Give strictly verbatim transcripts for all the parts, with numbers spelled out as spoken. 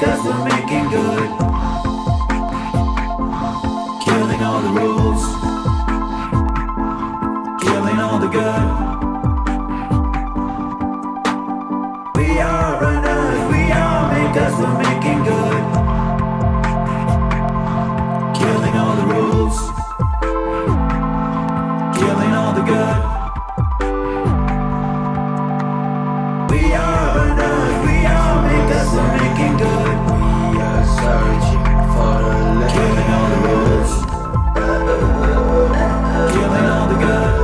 'cause we're making good. Killing all the rules, killing all the good. We are runners, we are makers, we're making good. Killing all the rules, killing all the good. We are runners, we are makers, we're making good. We are searching for the land. Killing all the rules, killing all the good.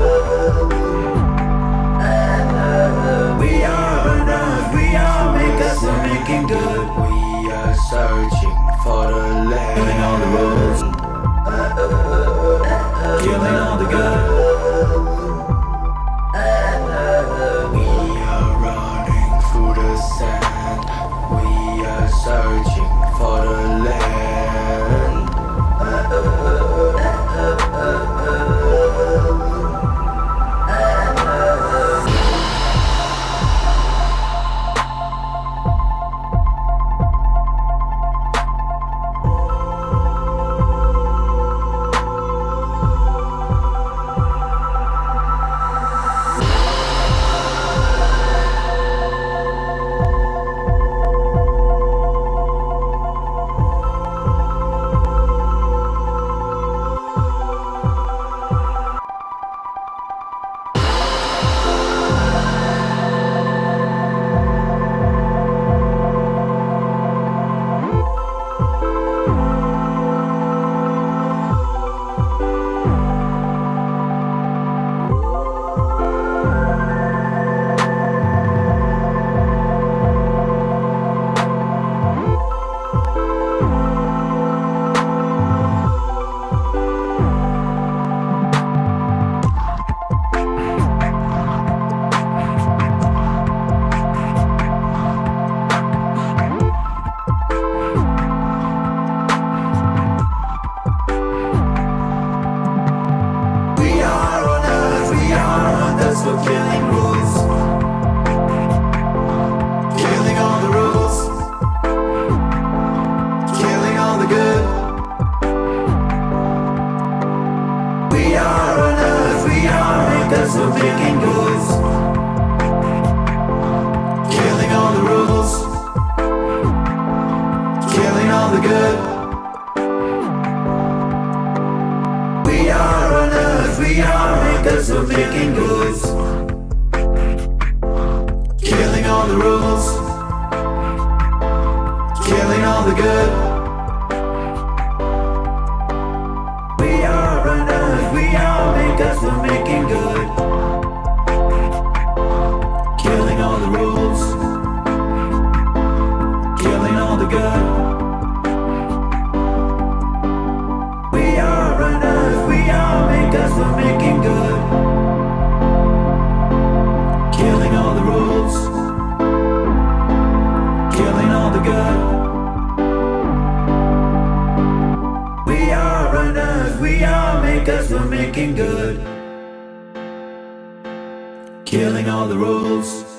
We are runners, we are makers, we're making good. We are searching for the land. Killing all the rules, killing all the good. We are running through the sand. We are searching for the land. We're killing rules, killing all the rules, killing all the good. We are runners, we are makers, we're making good. Killing all the rules, killing all the good. We are runners, we are makers, we're making goods. Killing all the rules, killing all the good. We are runners, we are makers, we're making good. Killing all the rules, killing all the good. We are runners, we are makers, we're making good. Killing all the rules, killing all the good. We are runners, we are makers, we're making good. Killing all the rules,